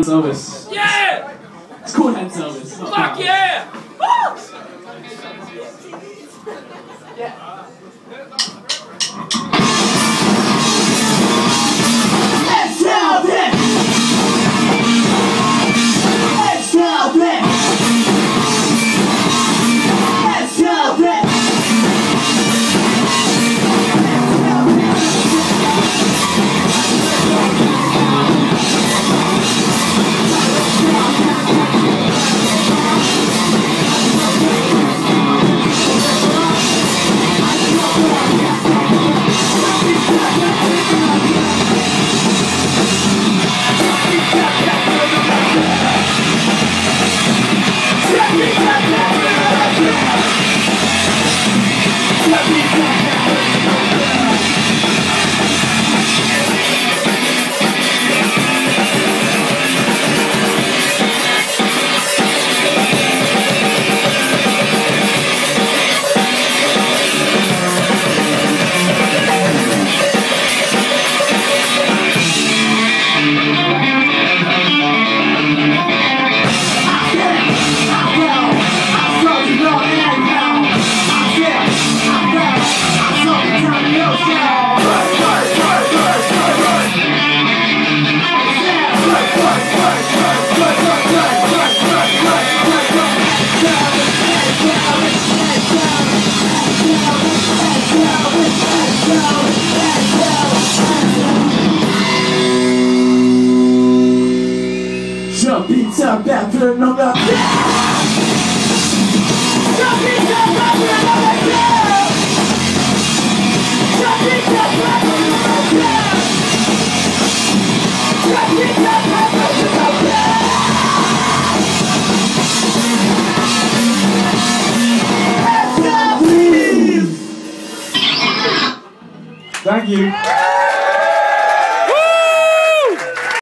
hand service. Yeah! It's called hand service. Fuck yeah! Let's tell this! Let's tell this! Let's tell this! Jump back for another Thank you.